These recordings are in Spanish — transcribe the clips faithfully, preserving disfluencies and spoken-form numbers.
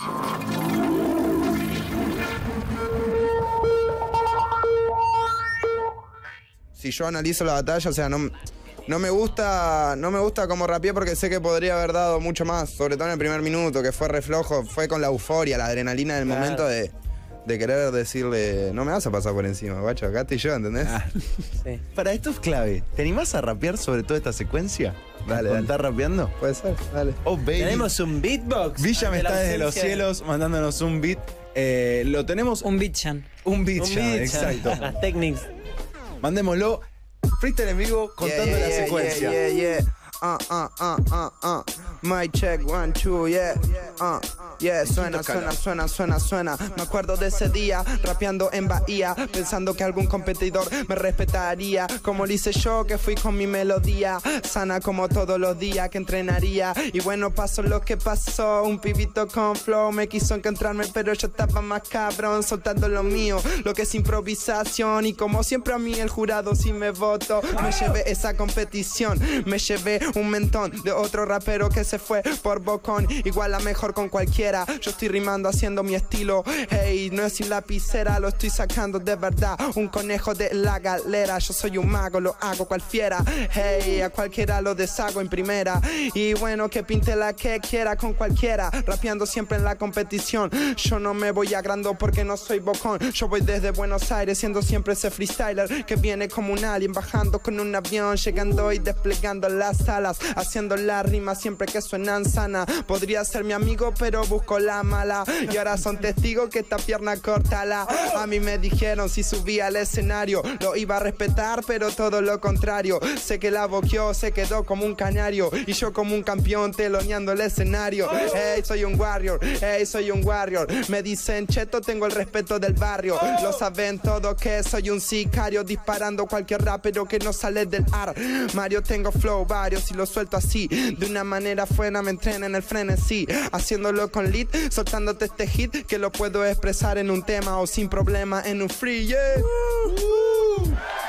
Si yo analizo la batalla, o sea, no, no me gusta no me gusta cómo rapeé porque sé que podría haber dado mucho más, sobre todo en el primer minuto, que fue reflojo, fue con la euforia, la adrenalina del claro. momento de, de querer decirle, no me vas a pasar por encima, guacho, acá estoy yo, ¿entendés? Ah. Sí. Para esto es clave. ¿Te animás a rapear sobre toda esta secuencia? Dale, dale. ¿Estás rapeando? Puede ser, dale. Oh, baby. Tenemos un beatbox. Villa me está desde los cielos mandándonos un beat. Eh, lo tenemos... Un beatchan. Un beatchan, exacto. Las techniques. Mandémoslo. Freestyle en vivo contando yeah, yeah, la yeah, secuencia. Yeah, yeah, yeah. Uh, uh, uh, uh, uh. My check, one, two, yeah. Uh. Yeah, suena, suena, suena, suena, suena. Me acuerdo de ese día, rapeando en Bahía, pensando que algún competidor me respetaría. Como lo hice yo, que fui con mi melodía, sana como todos los días que entrenaría. Y bueno, pasó lo que pasó, un pibito con flow me quiso encontrarme, pero yo estaba más cabrón, soltando lo mío, lo que es improvisación. Y como siempre a mí el jurado sí me votó, me llevé esa competición, me llevé un mentón de otro rapero que se fue por bocón, igual a mejor con cualquiera. Yo estoy rimando haciendo mi estilo, hey, no es sin lapicera, lo estoy sacando de verdad, un conejo de la galera. Yo soy un mago, lo hago cual fiera, hey, a cualquiera lo deshago en primera. Y bueno, que pinte la que quiera con cualquiera, rapeando siempre en la competición. Yo no me voy agrando porque no soy bocón, yo voy desde Buenos Aires siendo siempre ese freestyler que viene como un alien, bajando con un avión, llegando y desplegando las alas, haciendo la rima siempre que suenan sana. Podría ser mi amigo, pero busco la mala, y ahora son testigos que esta pierna cortala. A mí me dijeron si subía al escenario lo iba a respetar, pero todo lo contrario. Sé que la boqueó, se quedó como un canario, y yo como un campeón teloneando el escenario. Hey, soy un warrior, hey, soy un warrior. Me dicen cheto, tengo el respeto del barrio. Lo saben todo que soy un sicario, disparando cualquier rapero que no sale del ar. Mario, tengo flow varios y lo suelto así, de una manera fuera me entrena en el frenesí, haciéndolo con lead, soltándote este hit que lo puedo expresar en un tema o sin problema en un free, yeah. Uh, uh.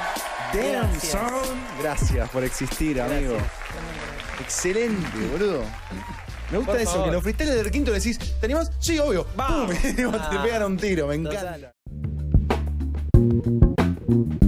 Damn, Gracias. son. Gracias por existir, amigo. Gracias. Excelente, boludo. Me gusta Por eso, favor. que los freestyles del quinto le decís, ¿te animás? Sí, obvio. Vamos. ¡Pum! Y te Ah. pegan un tiro, me Total. encanta.